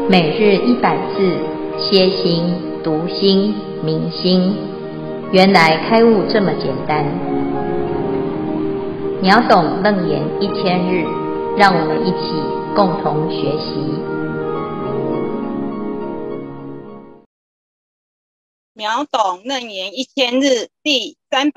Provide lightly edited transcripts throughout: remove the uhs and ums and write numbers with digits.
每日100字，歇心、读心、明心，原来开悟这么简单。秒懂楞严1000日，让我们一起共同学习。 秒懂楞严1000日第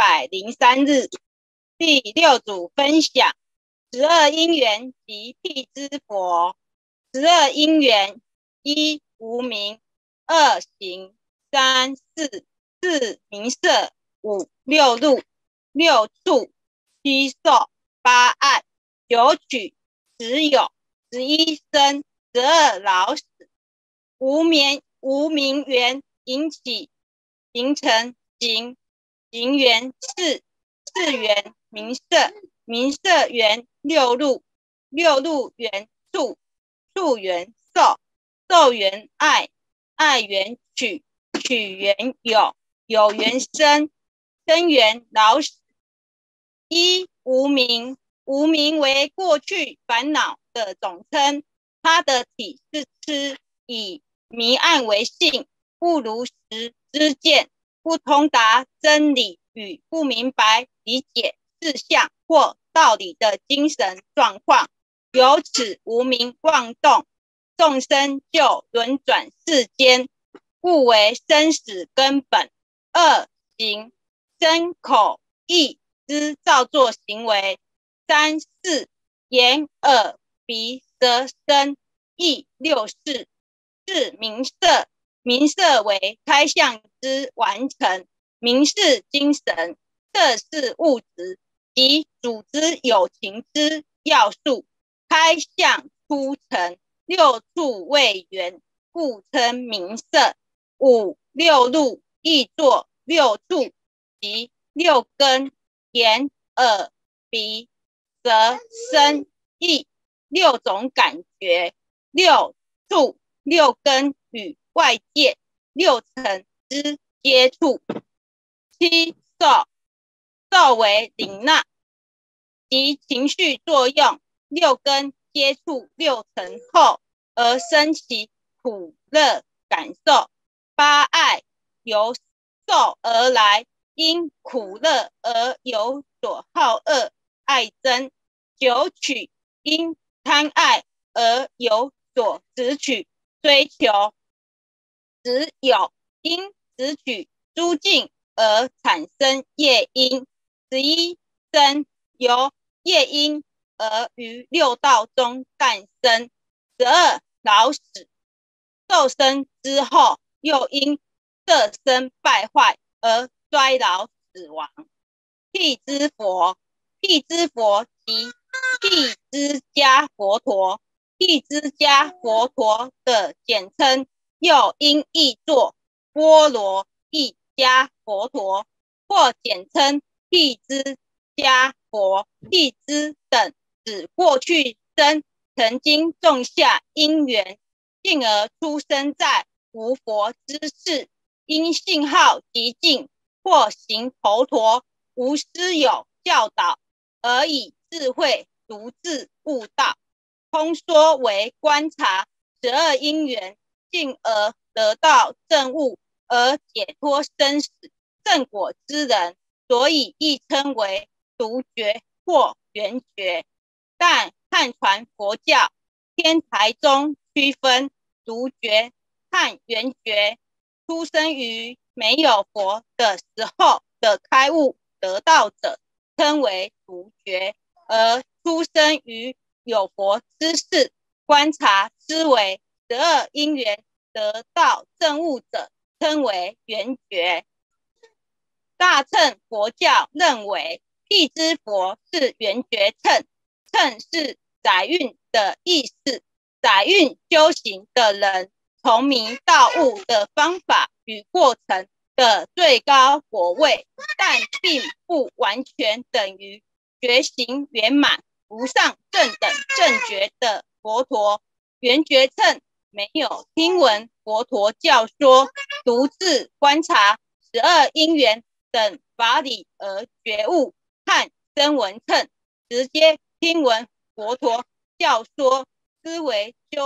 303日，第6组分享12因缘及辟支佛。12因缘：1. 无明，2. 行，3. 事，4. 名色，5. 六入，6. 处，7. 受，8. 爱，9. 取，10. 有，11. 生，12. 老死。无明缘引起形成行，行缘事，事缘名色，名色缘六入，六入缘处，处缘受，受缘爱，爱缘取，取缘有，有缘生，生缘老死。1. 无明，无明为过去烦恼的总称，它的体是痴，以迷暗为性，不如实知见，不通达真理与不明白理解事项或道理的精神状况，由此无明妄动，众生就轮转世间，故为生死根本。2. 行，身口意之造作行为。3. 事，眼耳鼻舌身意六事。4. 名色，名色为开相之完成，名是精神，色是物质及组织有情之要素，开相出成，六处为缘，故称名色。5. 六入，亦作六处及六根，眼耳鼻舌身意，六种感觉。6. 触，六根与外界六层之接触。7. 受，受为领纳及情绪作用，六根接触六层后而生起苦乐感受。8. 爱，由受而来，因苦乐而有所好恶爱憎。9. 取，因贪爱而有所执取追求。10. 有，因执取诸境而产生业因。11. 生，由业因而于六道中诞生。12. 老死，受生之后又因色身败坏而衰老死亡。辟支佛，辟支佛即辟支迦佛陀，辟支迦佛陀的简称，又因译作波罗蜜迦佛陀，或简称辟支迦佛。辟支等指过去生曾经种下因缘，进而出生在无佛之世，因信好极静或行头陀，无师友教导，而以智慧独自悟道。通说为观察12因缘，进而得到证悟而解脱生死正果之人，所以亦称为独觉或圆觉。但汉传佛教天台宗区分独觉和圆觉，出生于没有佛的时候的开悟得道者称为独觉，而出生于有佛之世观察思维12因缘得道证悟者称为圆觉。大乘佛教认为辟支佛是圆觉乘，乘是载运的意思，载运修行的人从明到悟的方法与过程的最高果位，但并不完全等于觉行圆满无上正等正觉的佛陀。圆觉乘没有听闻佛陀教说，独自观察12因缘等法理而觉悟，和声闻乘直接听闻佛陀教说，思维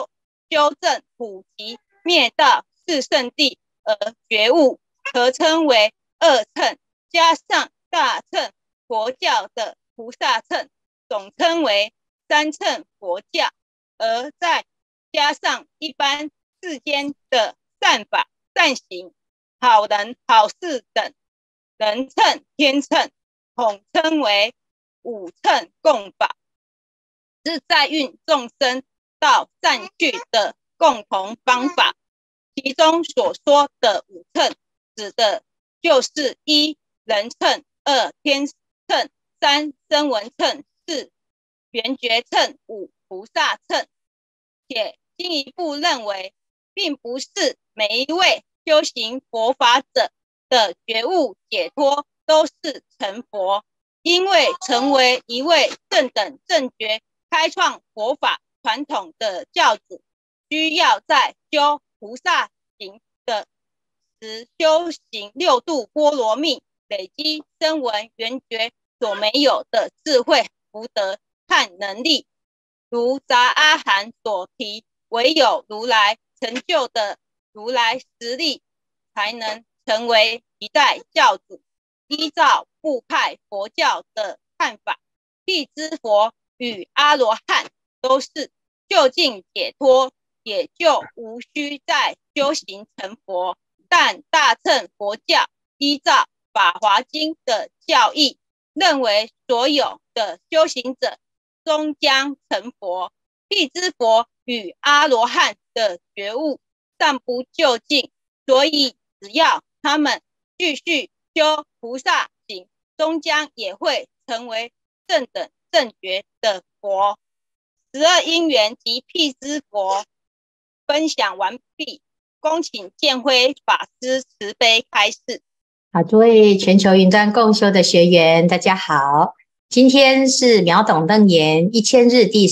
修正普及灭道四圣谛而觉悟，合称为二乘，加上大乘佛教的菩萨乘，总称为三乘佛教，而再加上一般世间的善法、善行、好人、好事等人乘、天乘，统称为五乘共法，是载运众生到善趣的共同方法。其中所说的五乘，指的就是一人乘、二天乘、三声闻乘、四缘觉乘、五菩萨乘。且进一步认为，并不是每一位修行佛法者的觉悟解脱都是成佛，因为成为一位正等正觉开创佛法传统的教主，需要在修菩萨行的时修行六度波罗蜜，累积声闻缘觉所没有的智慧、福德和能力。如杂阿含所提，唯有如来成就的如来实力，才能成为一代教主。依照部派佛教的看法，辟支佛与阿罗汉都是究竟解脱，也就无需再修行成佛。但大乘佛教依照《法华经》的教义，认为所有的修行者终将成佛。辟支佛与阿罗汉的觉悟尚不究竟，所以只要他们继续修菩萨行，终将也会成为正等正觉的佛。12因缘及辟支佛分享完毕，恭请建辉法师慈悲开示。 好，诸位全球云端共修的学员，大家好。今天是秒懂楞严1000日第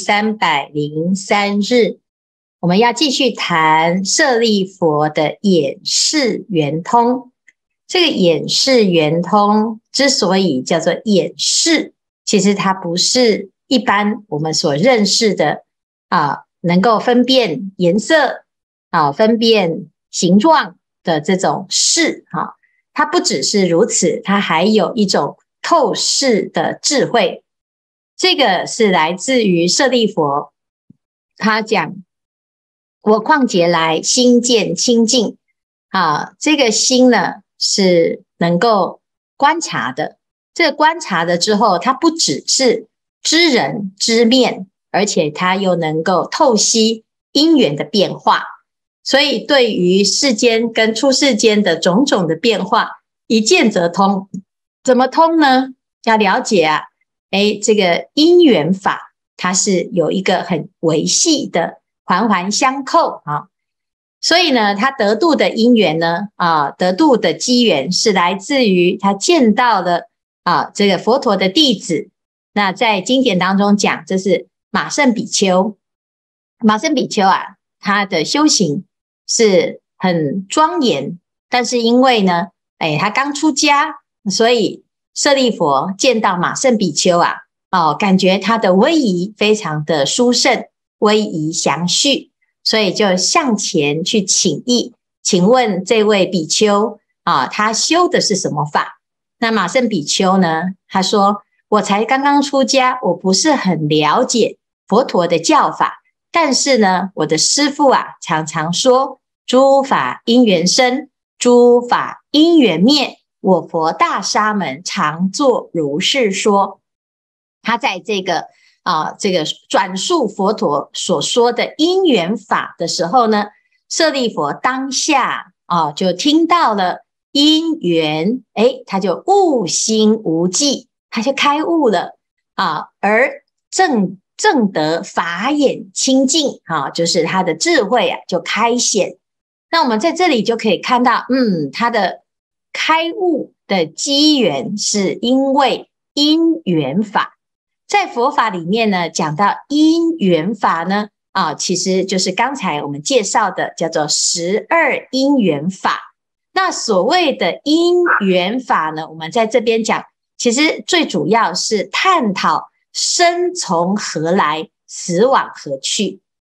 303日，我们要继续谈舍利佛的演示圆通。这个演示圆通之所以叫做演示，其实它不是一般我们所认识的能够分辨颜色分辨形状的这种视它不只是如此，它还有一种透视的智慧。这个是来自于舍利佛，他讲我况劫来心见清净这个心呢是能够观察的，这个观察的之后，它不只是知人知面，而且它又能够透析因缘的变化，所以对于世间跟出世间的种种的变化，一见则通。怎么通呢？要了解这个因缘法，它是有一个很维系的环环相扣所以呢，他得度的因缘呢得度的机缘是来自于他见到了这个佛陀的弟子。那在经典当中讲，这是马胜比丘。马胜比丘他的修行是很庄严，但是因为呢他刚出家，所以舍利佛见到马胜比丘感觉他的威仪非常的殊胜，威仪详叙，所以就向前去请益，请问这位比丘他修的是什么法？那马胜比丘呢，他说我才刚刚出家，我不是很了解佛陀的教法，但是呢我的师父常常说诸法因缘生，诸法因缘灭，我佛大沙门常作如是说。他在这个转述佛陀所说的因缘法的时候呢，舍利佛当下就听到了因缘，他就悟心无记，他就开悟了而正得法眼清净就是他的智慧就开显。那我们在这里就可以看到他的开悟的机缘是因为因缘法。在佛法里面呢，讲到因缘法呢其实就是刚才我们介绍的叫做12因缘法。那所谓的因缘法呢，我们在这边讲，其实最主要是探讨生从何来，死往何去。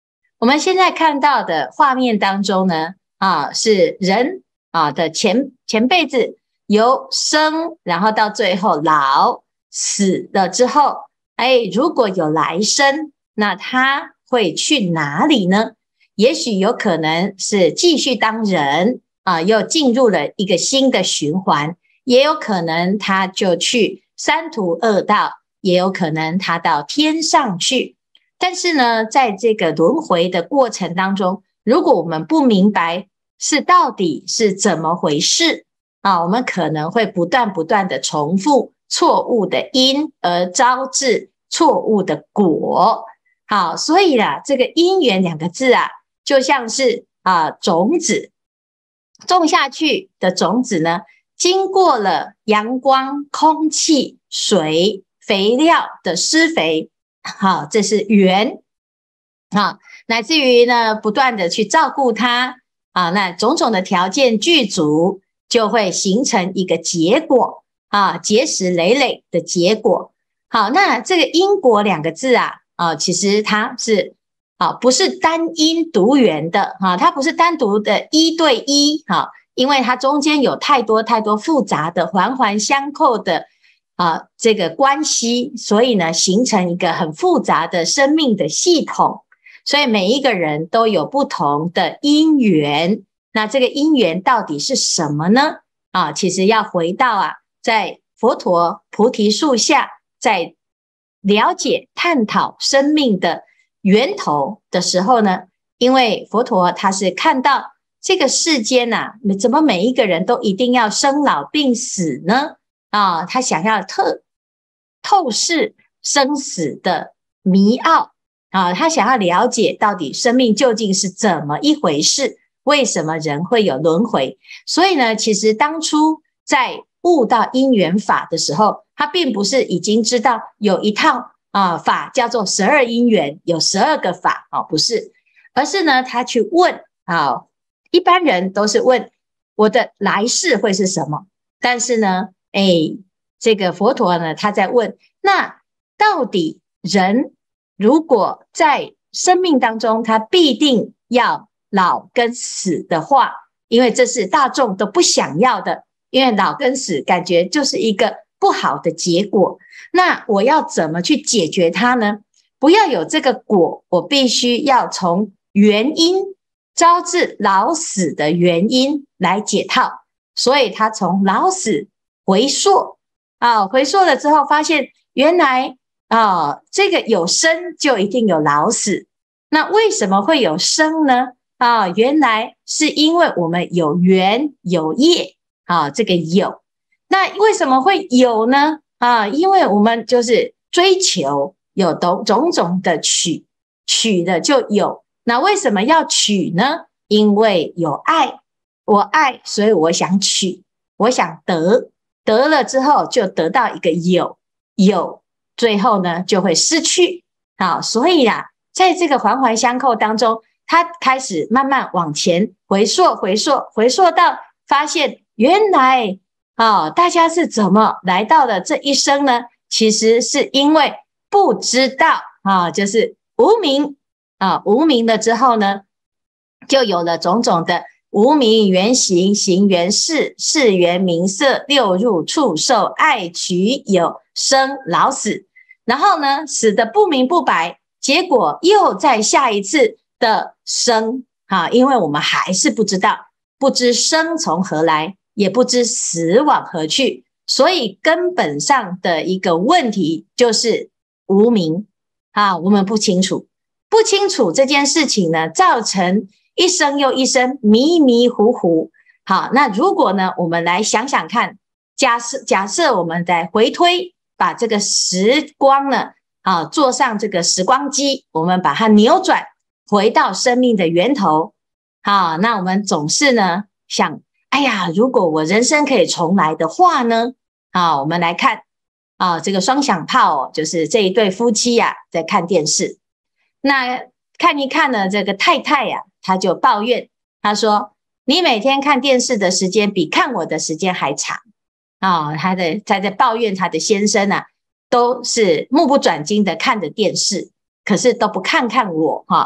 我们现在看到的画面当中呢，是人的前辈子由生，然后到最后老死了之后，如果有来生，那他会去哪里呢？也许有可能是继续当人又进入了一个新的循环，也有可能他就去三途恶道，也有可能他到天上去。但是呢，在这个轮回的过程当中，如果我们不明白是到底是怎么回事我们可能会不断的重复错误的因，而招致错误的果。好，所以啦，这个因缘两个字就像是种子种下去的种子呢，经过了阳光、空气、水、肥料的施肥，好，这是缘乃至于呢，不断的去照顾它那种种的条件具足，就会形成一个结果结实累累的结果。好，那这个因果两个字其实它是不是单因独缘的它不是单独的一对一因为它中间有太多复杂的环环相扣的这个关系，所以呢，形成一个很复杂的生命的系统。所以每一个人都有不同的因缘，那这个因缘到底是什么呢？其实要回到在佛陀菩提树下，在了解探讨生命的源头的时候呢，因为佛陀他是看到这个世间怎么每一个人都一定要生老病死呢？他想要透视生死的迷奥他想要了解到底生命究竟是怎么一回事，为什么人会有轮回。所以呢，其实当初在悟到因缘法的时候，他并不是已经知道有一套法叫做12因缘，有12个法不是，而是呢他去问一般人都是问我的来世会是什么，但是呢这个佛陀呢他在问，那到底人如果在生命当中他必定要老跟死的话，因为这是大众都不想要的，因为老跟死感觉就是一个不好的结果，那我要怎么去解决它呢？不要有这个果，我必须要从原因招致老死的原因来解套。所以他从老死回溯回溯了之后发现原来这个有生就一定有老死，那为什么会有生呢？原来是因为我们有缘有业这个有。那为什么会有呢？因为我们就是追求有种种的取的就有。那为什么要取呢？因为有爱，我爱，所以我想取，我想得了之后就得到一个有，最后呢就会失去所以在这个环环相扣当中，他开始慢慢往前回溯到发现原来大家是怎么来到了这一生呢？其实是因为不知道就是无明无明了之后呢，就有了种种的无明缘行，行缘事，事缘名色，六入触受，爱取有，生老死。然后呢，死的不明不白，结果又在下一次的生因为我们还是不知道，不知生从何来，也不知死往何去，所以根本上的一个问题就是无明我们不清楚这件事情呢，造成一生又一生迷迷糊糊。好，那如果呢，我们来想想看，假设我们再回推，把这个时光呢做上这个时光机，我们把它扭转回到生命的源头那我们总是呢想，哎呀，如果我人生可以重来的话呢我们来看这个双响炮就是这一对夫妻在看电视。那看一看呢，这个太太她就抱怨，她说你每天看电视的时间比看我的时间还长她在抱怨她的先生都是目不转睛的看着电视，可是都不看看我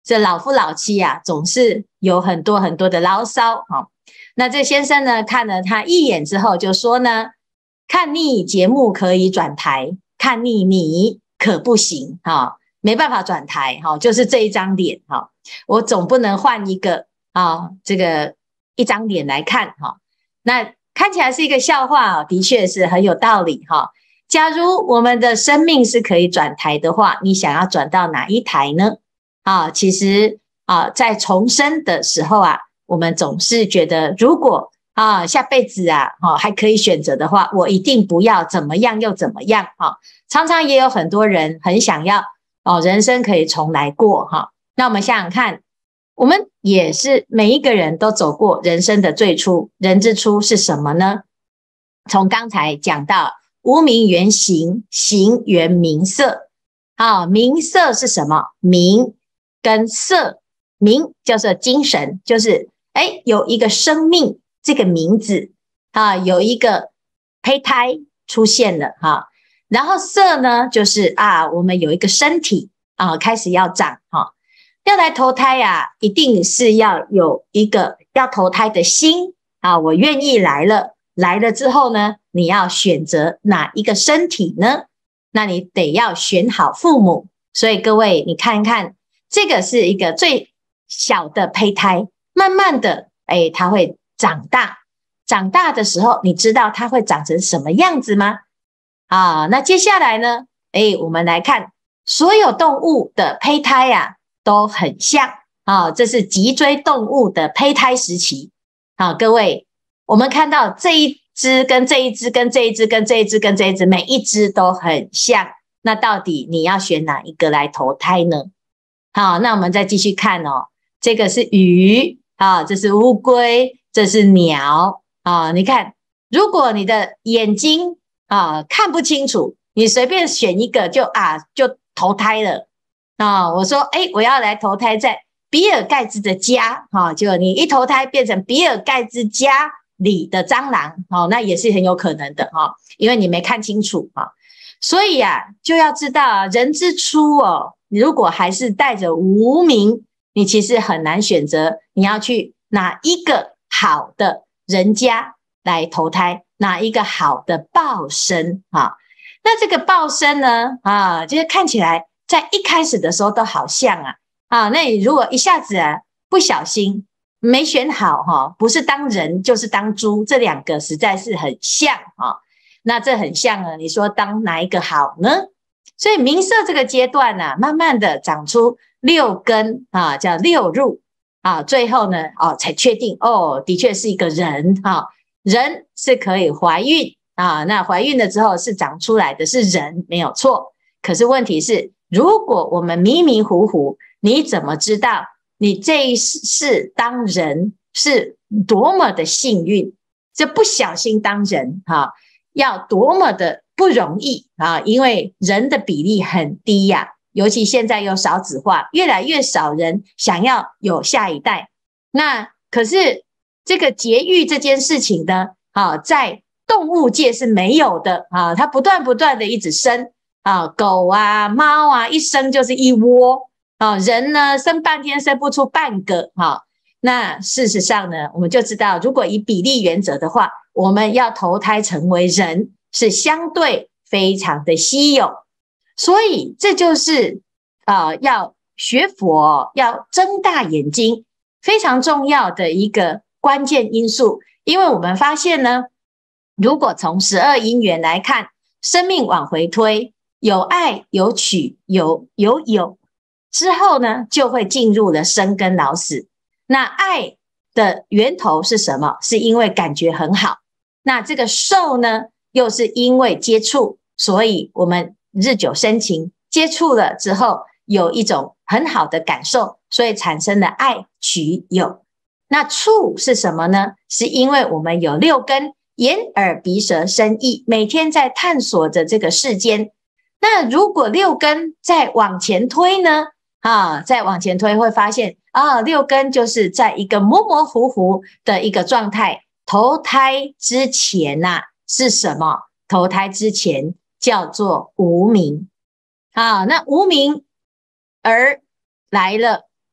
这老夫老妻啊，总是有很多很多的牢骚。那这先生呢，看了他一眼之后就说呢，看腻节目可以转台，看腻你可不行。没办法转台，就是这一张脸，我总不能换一个这个一张脸来看。那看起来是一个笑话，的确是很有道理。假如我们的生命是可以转台的话，你想要转到哪一台呢？其实在重生的时候啊，我们总是觉得，如果下辈子还可以选择的话，我一定不要怎么样又怎么样。常常也有很多人很想要人生可以重来过。那我们想想看，我们也是每一个人都走过人生的最初，人之初是什么呢？从刚才讲到无名缘行，行缘名色。名色是什么？名跟色，名叫做精神，就是有一个生命这个名字有一个胚胎出现了然后色呢，就是我们有一个身体开始要长要来投胎一定是要有一个要投胎的心我愿意来了，来了之后呢，你要选择哪一个身体呢？那你得要选好父母。所以各位你看看，这个是一个最小的胚胎，慢慢的它会长大，长大的时候你知道它会长成什么样子吗？那接下来呢我们来看所有动物的胚胎都很像这是脊椎动物的胚胎时期各位，我们看到这一只跟这一只跟这一只跟这一只跟这一只，每一只都很像，那到底你要选哪一个来投胎呢？那我们再继续看这个是鱼这是乌龟，这是鸟你看，如果你的眼睛看不清楚，你随便选一个就投胎了我说我要来投胎在比尔盖茨的家就你一投胎变成比尔盖茨家里的蟑螂那也是很有可能的因为你没看清楚所以就要知道人之初你如果还是带着无明，你其实很难选择你要去哪一个好的人家来投胎，哪一个好的报身那这个报身呢就是看起来在一开始的时候都好像那你如果一下子不小心没选好不是当人就是当猪，这两个实在是很像那这很像呢，你说当哪一个好呢？所以名色这个阶段慢慢的长出六根叫六入最后呢才确定的确是一个人人是可以怀孕那怀孕了之后是长出来的是人，没有错。可是问题是，如果我们迷迷糊糊，你怎么知道你这一世当人是多么的幸运？这不小心当人要多么的不容易因为人的比例很低尤其现在又少子化，越来越少人想要有下一代。那可是这个节育这件事情呢在动物界是没有的它不断的一直生狗猫一生就是一窝人呢生半天生不出半个那事实上呢，我们就知道，如果以比例原则的话，我们要投胎成为人是相对非常的稀有，所以这就是要学佛要睁大眼睛非常重要的一个关键因素。因为我们发现呢，如果从12因缘来看，生命往回推，有爱有取有之后呢，就会进入了生跟老死。那爱的源头是什么？是因为感觉很好。那这个受呢，又是因为接触，所以我们日久生情，接触了之后有一种很好的感受，所以产生了爱取有。那触是什么呢？是因为我们有六根，眼耳鼻舌身意，每天在探索着这个世间。那如果六根再往前推呢？再往前推会发现六根就是在一个模模糊糊的一个状态。投胎之前是什么？投胎之前叫做无明那无明而来了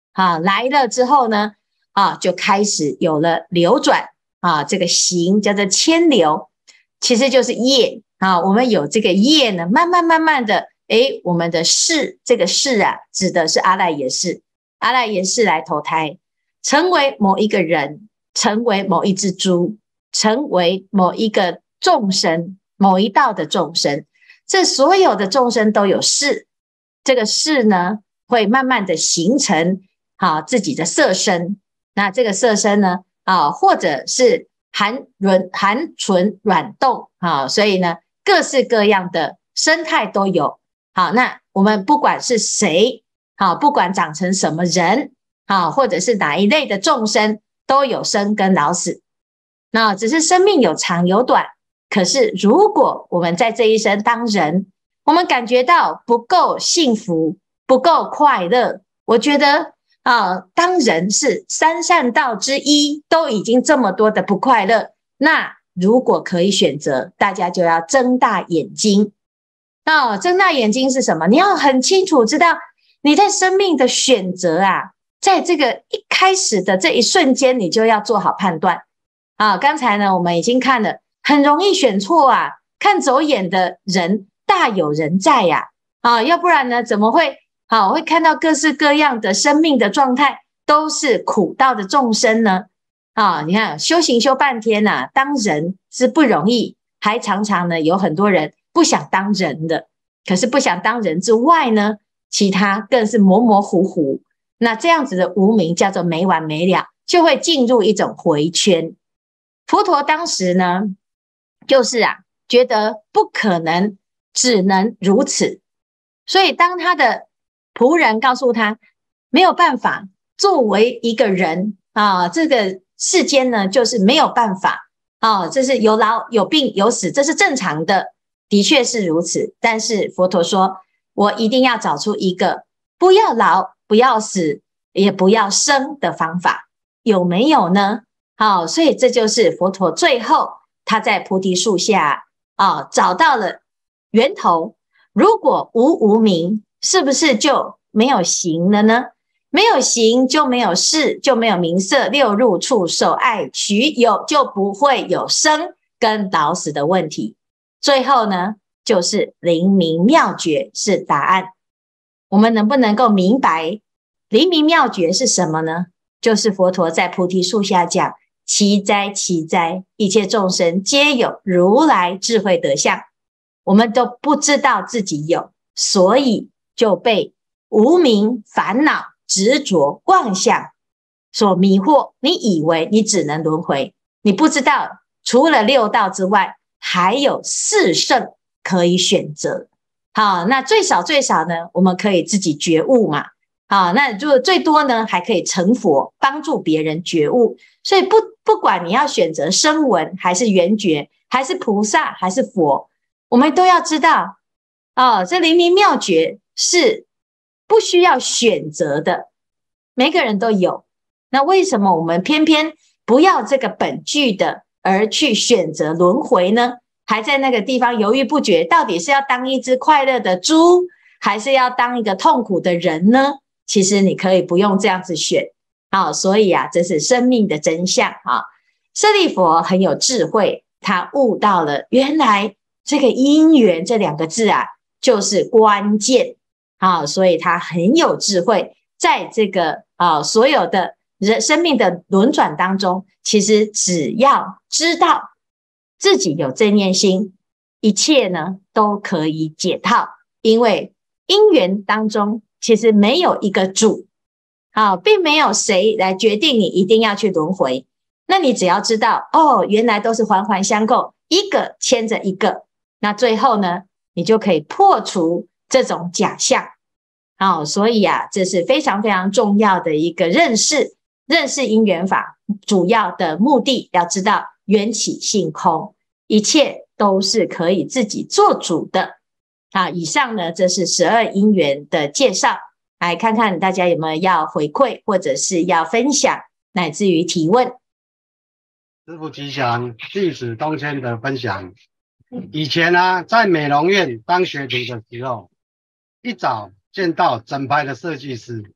来了之后呢，就开始有了流转这个行叫做牵流，其实就是业我们有这个业呢，慢慢的，我们的世，这个世指的是阿赖耶识，阿赖耶识来投胎，成为某一个人，成为某一只猪，成为某一个众生，某一道的众生，这所有的众生都有世，这个世呢，会慢慢的形成自己的色身，那这个色身呢，或者是含纯软动所以呢，各式各样的生态都有。好，那我们不管是谁，不管长成什么人，或者是哪一类的众生，都有生跟老死。那只是生命有长有短，可是如果我们在这一生当人，我们感觉到不够幸福，不够快乐，我觉得当人是三善道之一，都已经这么多的不快乐，那如果可以选择，大家就要睁大眼睛。睁大眼睛是什么？你要很清楚知道你在生命的选择在这个一开始的这一瞬间，你就要做好判断刚才呢，我们已经看了，很容易选错看走眼的人大有人在要不然呢，怎么会会看到各式各样的生命的状态都是苦道的众生呢？你看修行修半天当人是不容易，还常常呢有很多人不想当人的，可是不想当人之外呢，其他更是模模糊糊，那这样子的无明叫做没完没了，就会进入一种回圈。佛陀当时呢，就是觉得不可能，只能如此，所以当他的仆人告诉他没有办法，作为一个人这个世间呢就是没有办法这是有老有病有死，这是正常的，的确是如此。但是佛陀说，我一定要找出一个不要老不要死也不要生的方法，有没有呢？所以这就是佛陀最后他在菩提树下找到了源头。如果无明，是不是就没有行了呢？没有行就没有事，就没有名色六入触受爱取有，就不会有生跟老死的问题。最后呢，就是灵明妙觉是答案。我们能不能够明白灵明妙觉是什么呢？就是佛陀在菩提树下讲，奇哉奇哉，一切众生皆有如来智慧德相，我们都不知道自己有，所以就被无明烦恼执着妄想所迷惑，你以为你只能轮回，你不知道除了六道之外还有四圣可以选择。那最少呢，我们可以自己觉悟嘛。那就最多呢，还可以成佛，帮助别人觉悟。所以不管你要选择声闻还是缘觉，还是菩萨还是佛，我们都要知道这灵明妙觉是不需要选择的，每个人都有。那为什么我们偏偏不要这个本具的，而去选择轮回呢？还在那个地方犹豫不决，到底是要当一只快乐的猪，还是要当一个痛苦的人呢？其实你可以不用这样子选所以这是生命的真相舍利佛很有智慧，他悟到了原来这个因缘这两个字就是关键所以他很有智慧，在这个所有的生命的轮转当中，其实只要知道自己有正念心，一切呢都可以解套。因为因缘当中其实没有一个主并没有谁来决定你一定要去轮回。那你只要知道原来都是环环相扣，一个牵着一个，那最后呢，你就可以破除这种假象所以这是非常非常重要的一个认识因缘法主要的目的，要知道缘起性空，一切都是可以自己做主的以上呢，这是12因缘的介绍，来看看大家有没有要回馈，或者是要分享，乃至于提问。 师父吉祥，弟子东迁的分享。以前在美容院当学徒的时候，一早见到整排的设计师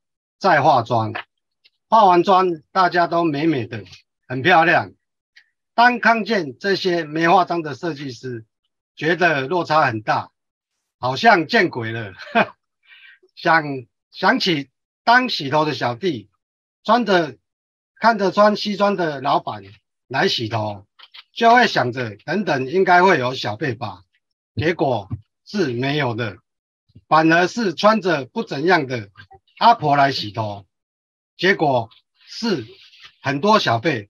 再化妆，化完妆大家都美美的，很漂亮。当看见这些没化妆的设计师，觉得落差很大，好像见鬼了。想起当洗头的小弟，看着穿西装的老板来洗头，就会想着等等应该会有小费吧，结果是没有的，反而是穿着不怎样的阿婆来洗头，结果是很多小费。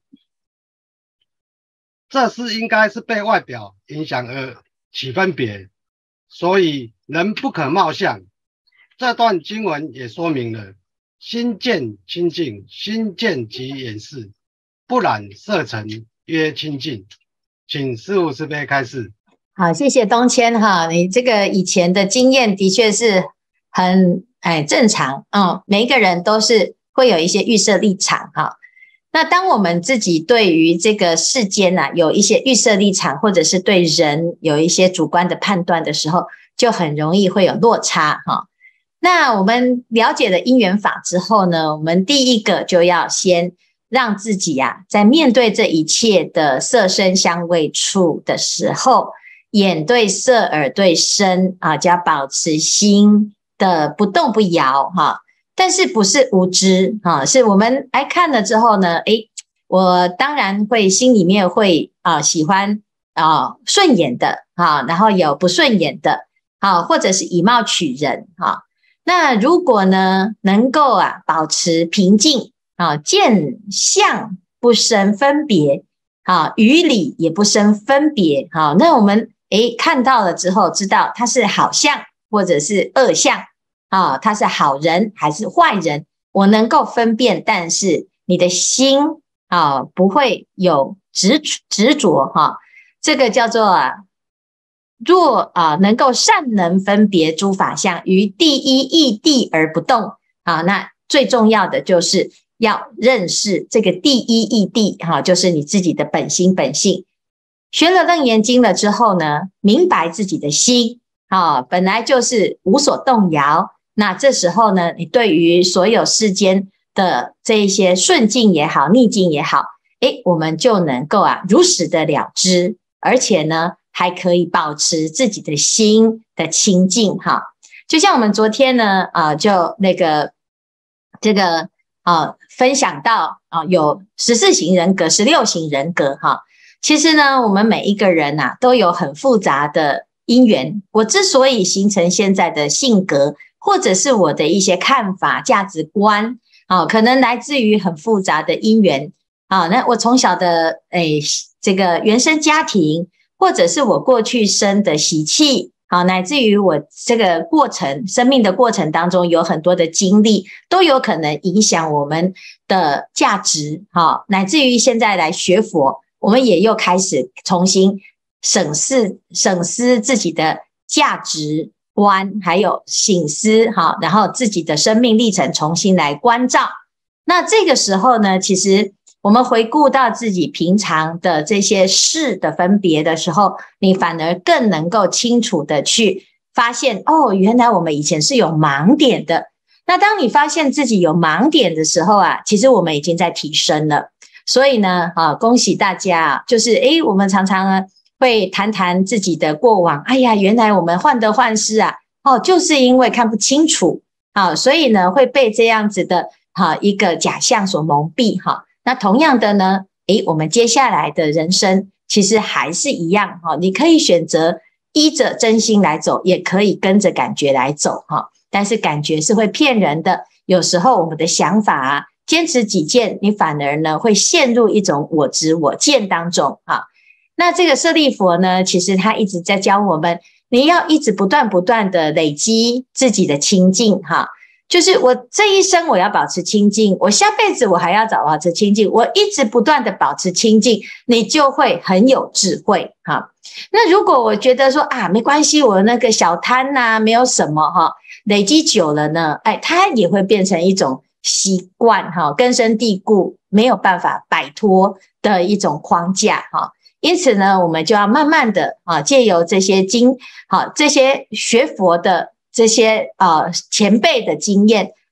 这是应该是被外表影响而起分别，所以人不可貌相。这段经文也说明了心见清净，心见即掩饰，不染色尘曰清净。请师父慈悲开示。 好，谢谢东谦哈，你这个以前的经验的确是很正常每一个人都是会有一些预设立场哈。那当我们自己对于这个世间有一些预设立场，或者是对人有一些主观的判断的时候，就很容易会有落差哈。那我们了解了因缘法之后呢，我们第一个就要先让自己在面对这一切的色声香味触的时候，眼对色，耳对声就要保持心的不动不摇哈。但是不是无知是我们看了之后呢，我当然会心里面会喜欢顺眼的然后有不顺眼的或者是以貌取人那如果呢能够保持平静见相不生分别于理也不生分别那我们看到了之后知道它是好相或者是恶相他是好人还是坏人，我能够分辨，但是你的心不会有执着这个叫做若能够善能分别诸法相，于第一义谛而不动那最重要的就是要认识这个第一义谛就是你自己的本心本性。学了楞严经了之后呢，明白自己的心本来就是无所动摇。那这时候呢，你对于所有世间的这一些顺境也好，逆境也好，我们就能够如实的了知，而且呢，还可以保持自己的心的清净就像我们昨天呢，就这个分享到有14型人格、16型人格其实呢，我们每一个人都有很复杂的因缘。我之所以形成现在的性格，或者是我的一些看法、价值观可能来自于很复杂的因缘那我从小的这个原生家庭，或者是我过去生的习气乃至于我这个过程生命的过程当中有很多的经历，都有可能影响我们的价值乃至于现在来学佛，我们也又开始重新审思自己的价值观，还有省思然后自己的生命历程重新来关照。那这个时候呢，其实我们回顾到自己平常的这些事的分别的时候，你反而更能够清楚的去发现原来我们以前是有盲点的。那当你发现自己有盲点的时候其实我们已经在提升了。所以呢恭喜大家就是我们常常会谈谈自己的过往，原来我们患得患失就是因为看不清楚所以呢会被这样子的一个假象所蒙蔽那同样的呢我们接下来的人生其实还是一样你可以选择依着真心来走，也可以跟着感觉来走但是感觉是会骗人的，有时候我们的想法坚持己见，你反而呢会陷入一种我执我见当中那这个舍利佛呢，其实他一直在教我们，你要一直不断的累积自己的清净就是我这一生我要保持清净，我下辈子我还要保持清净，我一直不断的保持清净，你就会很有智慧那如果我觉得说没关系，我那个小贪没有什么累积久了呢它也会变成一种习惯根深蒂固，没有办法摆脱的一种框架因此呢，我们就要慢慢的借由这些这些学佛的这些前辈的经验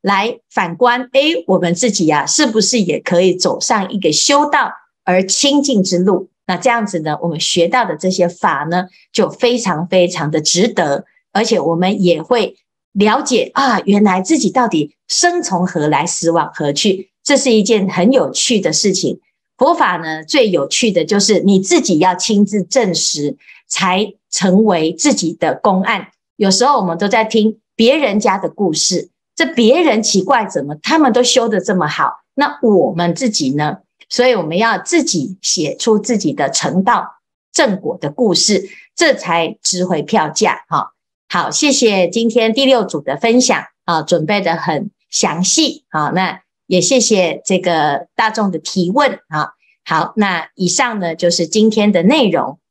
来反观，我们自己啊，是不是也可以走上一个修道而清净之路？那这样子呢，我们学到的这些法呢，就非常非常的值得，而且我们也会了解啊，原来自己到底生从何来，死往何去，这是一件很有趣的事情。佛法呢，最有趣的就是你自己要亲自证实，才成为自己的公案。有时候我们都在听别人家的故事，这别人奇怪，怎么他们都修得这么好，那我们自己呢？所以我们要自己写出自己的成道正果的故事，这才值回票价。好，谢谢今天第6组的分享准备得很详细。那也谢谢这个大众的提问。好，那以上呢就是今天的内容。